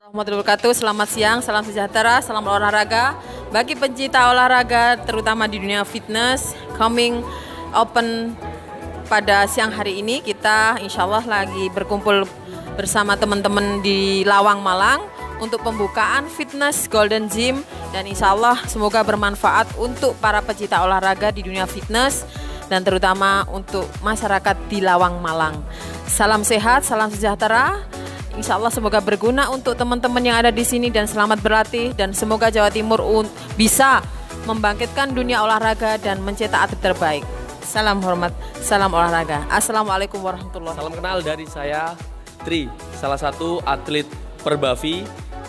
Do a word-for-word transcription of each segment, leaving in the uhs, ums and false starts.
Warahmatullahi wabarakatuh. Selamat siang, salam sejahtera, salam olahraga. Bagi pencinta olahraga, terutama di dunia fitness, coming open pada siang hari ini, kita insya Allah lagi berkumpul bersama teman-teman di Lawang, Malang untuk pembukaan fitness Golden Gym, dan insya Allah semoga bermanfaat untuk para pecinta olahraga di dunia fitness dan terutama untuk masyarakat di Lawang, Malang. Salam sehat, salam sejahtera. Insya Allah semoga berguna untuk teman-teman yang ada di sini dan selamat berlatih, dan semoga Jawa Timur bisa membangkitkan dunia olahraga dan mencetak atlet terbaik. Salam hormat, salam olahraga. Assalamualaikum warahmatullahi wabarakatuh. Salam kenal dari saya Tri, salah satu atlet Perbavi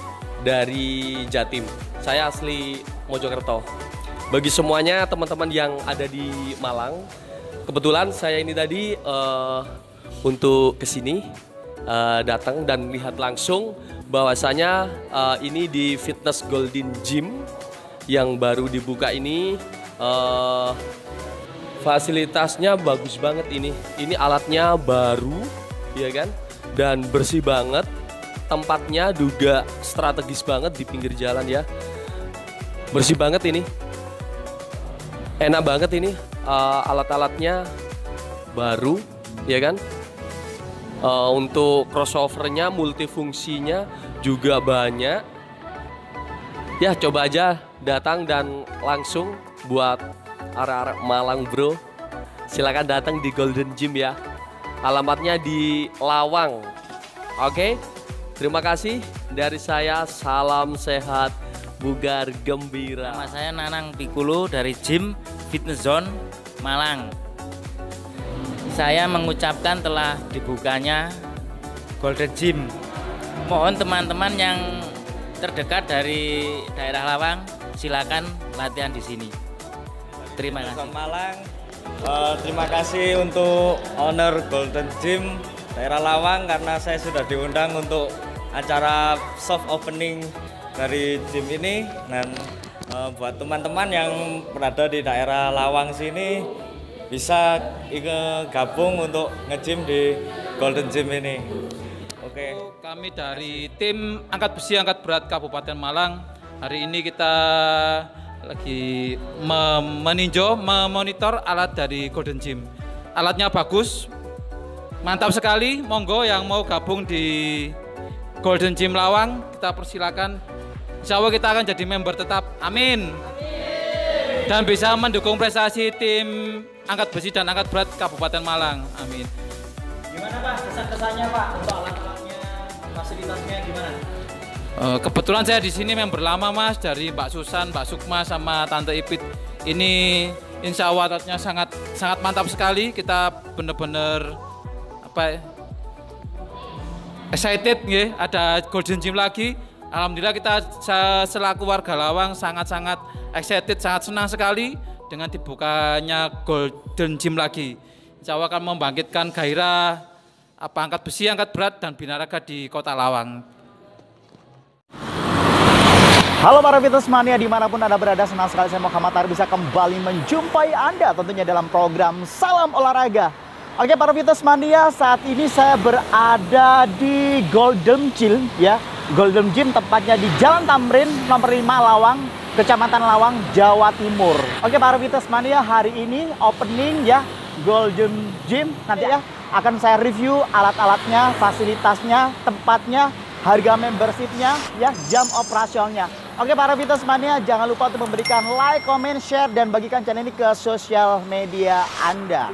dari Jatim. Saya asli Mojokerto. Bagi semuanya teman-teman yang ada di Malang, kebetulan saya ini tadi uh, untuk kesini uh, datang dan lihat langsung bahwasanya uh, ini di Fitness Golden Gym yang baru dibuka ini, uh, fasilitasnya bagus banget ini. Ini alatnya baru, ya kan? Dan bersih banget, tempatnya juga strategis banget di pinggir jalan ya. Bersih banget ini, enak banget ini, uh, alat-alatnya baru, ya kan? Uh, untuk crossovernya, multifungsinya juga banyak. Ya coba aja datang dan langsung buat arek-arek Malang bro. Silakan datang di Golden Gym ya. Alamatnya di Lawang. Oke, terima kasih dari saya. Salam sehat, bugar gembira. Nama saya Nanang Pikulu dari Gym Fitness Zone Malang. Saya mengucapkan telah dibukanya Golden Gym. Mohon teman-teman yang terdekat dari daerah Lawang silakan latihan di sini. Terima kasih. Malang. Uh, terima kasih untuk owner Golden Gym daerah Lawang karena saya sudah diundang untuk acara soft opening dari gym ini, dan uh, buat teman-teman yang berada di daerah Lawang sini bisa gabung untuk nge-gym di Golden Gym ini. Oke. Kami dari tim angkat besi angkat berat Kabupaten Malang, hari ini kita lagi meninjau, memonitor alat dari Golden Gym. Alatnya bagus, mantap sekali. Monggo yang mau gabung di Golden Gym Lawang, kita persilakan. Insya Allah kita akan jadi member tetap. Amin. Dan bisa mendukung prestasi tim angkat besi dan angkat berat Kabupaten Malang. Amin. Gimana Pak kesan-kesannya Pak untuk alat-alatnya, fasilitasnya gimana? Uh, kebetulan saya di sini member lama Mas, dari Mbak Susan, Mbak Sukma sama Tante Ipit. Ini insya Allah alatnya sangat sangat mantap sekali. Kita benar-benar apa? Excited ya, ada Golden Gym lagi. Alhamdulillah kita selaku warga Lawang sangat-sangat excited, sangat senang sekali dengan dibukanya Golden Gym lagi. Insya Allah akan membangkitkan gairah apa angkat besi, angkat berat dan binaraga di Kota Lawang. Halo para fitness mania dimanapun Anda berada, senang sekali saya Muhammad Ar bisa kembali menjumpai Anda tentunya dalam program Salam Olahraga. Oke para fitness mania, saat ini saya berada di Golden Gym ya. Golden Gym tepatnya di Jalan Tamrin nomor lima Lawang, Kecamatan Lawang, Jawa Timur. Oke para fitness mania, hari ini opening ya Golden Gym. Nanti ya akan saya review alat-alatnya, fasilitasnya, tempatnya, harga membershipnya, ya jam operasionalnya. Oke para fitness mania, jangan lupa untuk memberikan like, comment, share, dan bagikan channel ini ke sosial media Anda.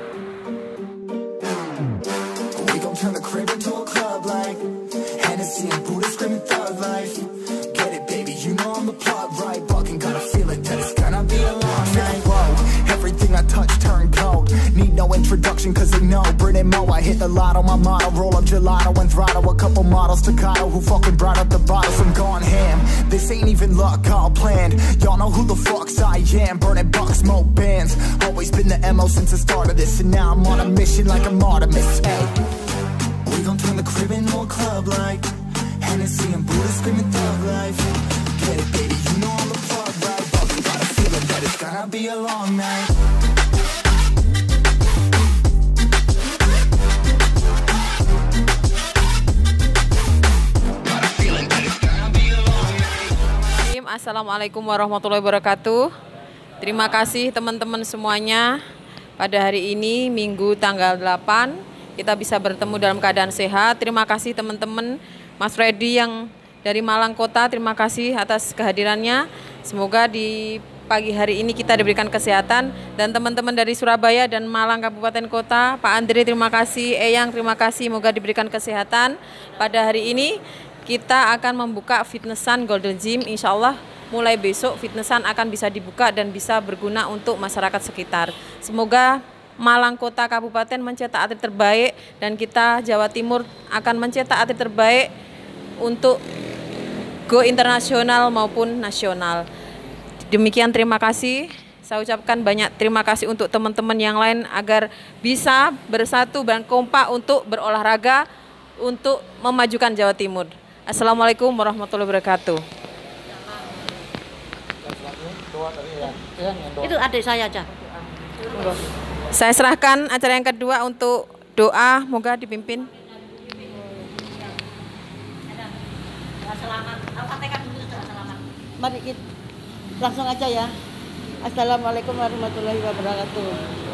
Introduction cause they know Britney Mo, I hit the lotto, my motto, roll up gelato and throttle a couple models staccato who fucking brought up the bottles. I'm gone ham, this ain't even luck, all planned. Y'all know who the fucks I am, burning bucks, smoke bands. Always been the M O since the start of this, and now I'm on a mission like I'm Artemis. Hey, we gon' turn the crib into a club like Hennessy and Buddha screaming thug life. Get it baby, you know I'm the plug, right? But we got a feeling that it's gonna be a long night. Feeling Assalamualaikum warahmatullahi wabarakatuh. Terima kasih teman-teman semuanya. Pada hari ini Minggu tanggal delapan kita bisa bertemu dalam keadaan sehat. Terima kasih teman-teman, Mas Freddy yang dari Malang Kota, terima kasih atas kehadirannya. Semoga di pagi hari ini kita diberikan kesehatan, dan teman-teman dari Surabaya dan Malang Kabupaten Kota, Pak Andre terima kasih, Eyang terima kasih, semoga diberikan kesehatan. Pada hari ini kita akan membuka fitnessan Golden Gym, insya Allah mulai besok fitnessan akan bisa dibuka dan bisa berguna untuk masyarakat sekitar. Semoga Malang Kota Kabupaten mencetak atlet terbaik, dan kita Jawa Timur akan mencetak atlet terbaik untuk go internasional maupun nasional. Demikian, terima kasih. Saya ucapkan banyak terima kasih untuk teman-teman yang lain agar bisa bersatu dan kompak untuk berolahraga untuk memajukan Jawa Timur. Assalamualaikum warahmatullahi wabarakatuh. Itu adik saya aja. Saya serahkan acara yang kedua untuk doa, moga dipimpin. Mari kita langsung aja ya. Assalamualaikum warahmatullahi wabarakatuh.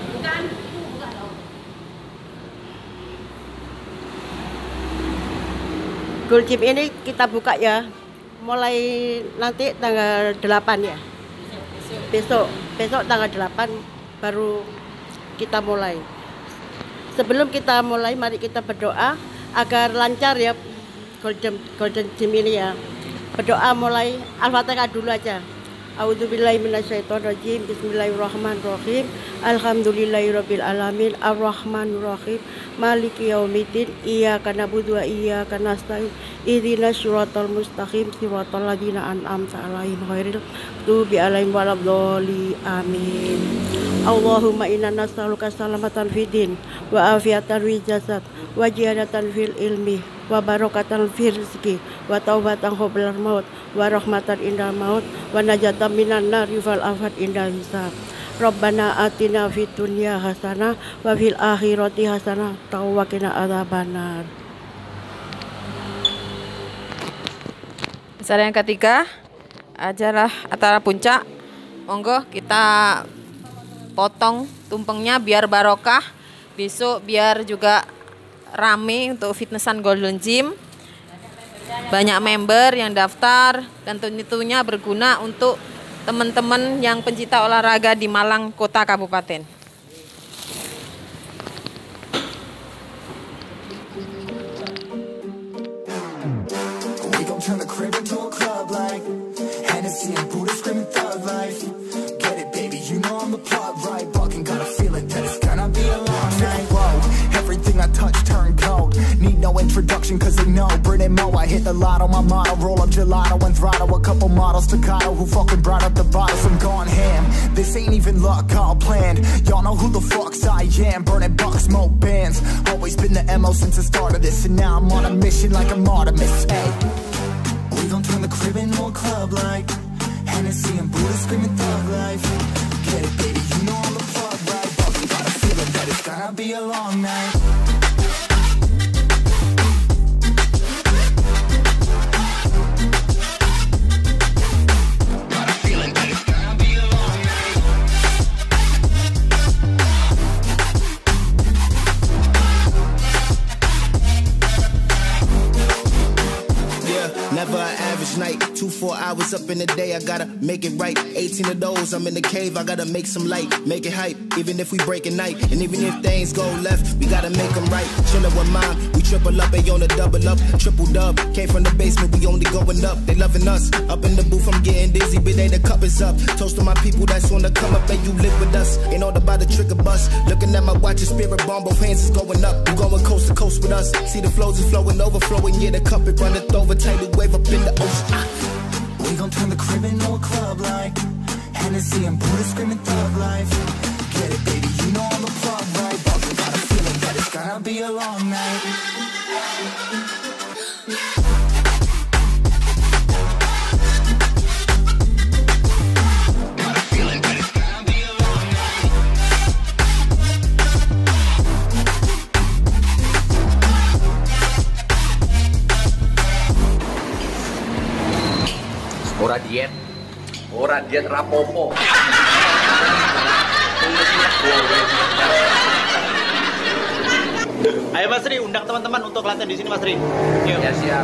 Golden Gym ini kita buka ya, mulai nanti tanggal delapan ya. Besok, besok tanggal delapan baru kita mulai. Sebelum kita mulai, mari kita berdoa agar lancar ya Golden, Golden Gym ini ya. Berdoa mulai Al-Fatihah dulu aja. A'udzubillahi minasyaitonirrajim. Bismillahirrahmanirrahim. Alhamdulillahirabbil alamin. Arrahmanirrahim. Maliki yaumiddin. Iyyaka na'budu wa iyyaka nasta'in. Ihdinas siratal mustaqim. Siratal ladzina an'amta 'alaihim ghairil maghdubi 'alaihim waladdallin. Amin. Allahumma inna nas'aluka salamatan fid din wa afiatan fil jasad wa ziyadatan fil ilmi wa barakatan fil rizqi wa taubatan qoblal maut wa rahmatan indal maut wa najatan minan nari wal afat indal hisab. Rabbana atina fid dunya hasanah wa fil akhirati hasanah wa qina adzabannar. Acara yang ketiga adalah acara puncak. Monggo kita potong tumpengnya biar barokah. Besok biar juga rame untuk fitnessan Golden Gym. Banyak member yang daftar dan tentunya berguna untuk teman-teman yang pencinta olahraga di Malang Kota Kabupaten. Introduction cause they know Britney Mo, I hit the lotto, my motto, roll up gelato and throttle a couple models staccato who fucking brought up the bottles. I'm gone ham, this ain't even luck, all planned. Y'all know who the fucks I am, burning bucks, smoke bands. Always been the M O since the start of this, and now I'm on a mission like I'm Artemis. Hey, we gon' turn the crib into a club like Hennessy and Buddha screaming thug life. Get it baby, you know I'm the plug, right? But we got a feeling that it's gonna be a long night. Never an average night, two, four hours up in the day, I gotta make it right. eighteen of those, I'm in the cave, I gotta make some light, make it hype, even if we break a night. And even if things go left, we gotta make them right. Chillin' with mom, we triple up, they on the double up, triple dub. Came from the basement, we only going up, they loving us. Up in the booth, I'm getting dizzy, but they the cup is up. Toast to my people that's on the come up, and you live with us. Ain't all about the trick of bus. Looking at my watch, your spirit bomb, both hands is going up. You going coast to coast with us. See the flows is flowing, overflowing, yeah, the cup it runneth over, tidal wave up in the ocean. Ah. We gon' turn the crib into a club like Hennessy and Buddha screaming thug life. Get it baby, you know I'm the plug, right? But we got a feeling that it's gonna be a long night. Ora diet, Ora diet rapopo. Ayo Mas Ri, undang teman-teman untuk latihan di sini Mas Ri. Yuk. Ya siap.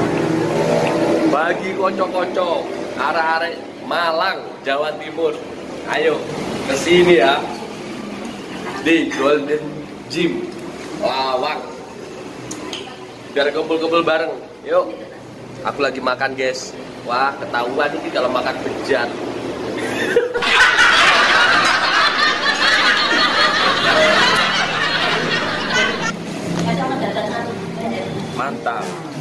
Bagi kocok-kocok arah-arah Malang, Jawa Timur, ayo ke sini ya. Di Golden Gym Lawang. Biar kumpul-kumpul bareng. Yuk. Aku lagi makan, guys. Wah, ketahuan ini kalau makan bejat. Mantap.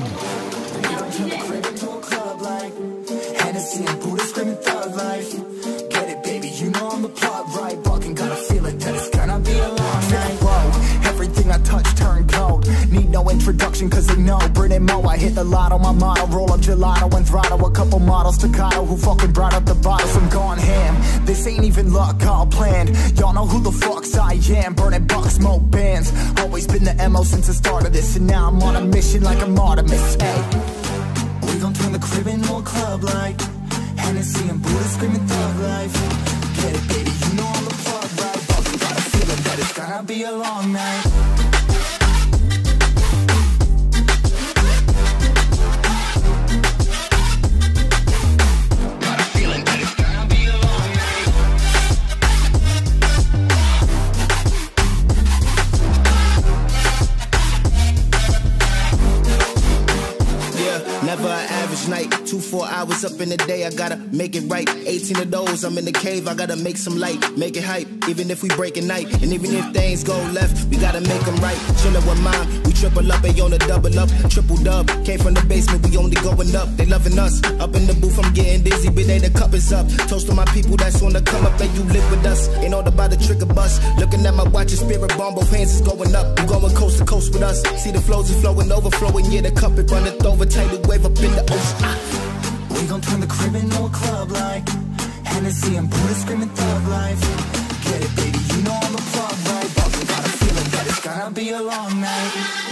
Everything I touch turn cold. Need no introduction cause they know Brit and Mo, I hit the lotto, my motto. Roll up gelato and throttle a couple models staccato who fucking brought up the bottles. I'm gone ham. This ain't even luck, all planned. Y'all know who the fucks I am. Burning bucks, smoke bands. Always been the M O since the start of this. And now I'm on a mission like I'm Artemis. Hey, we gon' turn the crib into a club like Hennessy and Buddha screaming thug life. Get it, baby, you know I'm the plug, right? Fucking got a feeling that it's gonna be a long night. Never an average night, two, four hours up in the day, I gotta make it right. eighteen of those, I'm in the cave, I gotta make some light, make it hype, even if we break a night. And even if things go left, we gotta make them right. Chillin' with mom, we triple up, they on a double up, triple dub. Came from the basement, we only going up, they loving us. Up in the booth, I'm getting dizzy, but they the cup is up. Toast to my people that's on the come up, and you live with us. Ain't all about the trick of bus. Looking at my watch, your spirit bomb, both hands is going up. You going coast to coast with us. See the flows is flowing, overflowing, yeah, the cup it runneth over, tidal wave up in the ocean. We gon' turn the crib into a club like Hennessy and Buddha screaming thug life. Get it, baby, you know I'm the plug, right? But we got a feeling that it's gonna be a long night.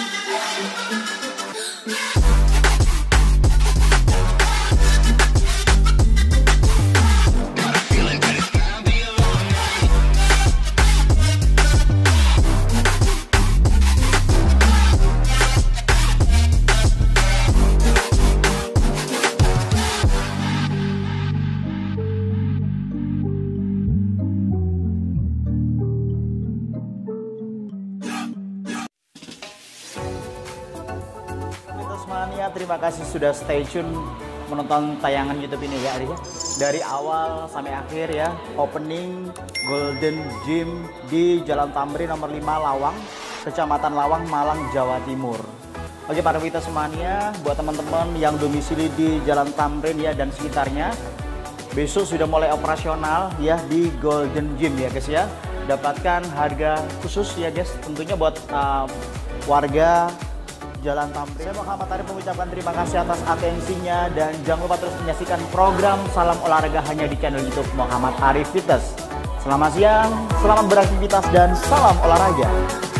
Mania, terima kasih sudah stay tune menonton tayangan YouTube ini ya, Aris. Dari awal sampai akhir ya, opening Golden Gym di Jalan Tamrin nomor lima Lawang, Kecamatan Lawang, Malang, Jawa Timur. Oke, para Vitas Mania, buat teman-teman yang domisili di Jalan Tamrin ya dan sekitarnya, besok sudah mulai operasional ya di Golden Gym ya guys ya. Dapatkan harga khusus ya guys, tentunya buat uh, warga Jalan Tamrin. Saya Muhammad Arif mengucapkan terima kasih atas atensinya dan jangan lupa terus menyaksikan program Salam Olahraga hanya di channel YouTube Muhammad Arif Fitness. Selamat siang, selamat beraktivitas dan salam olahraga.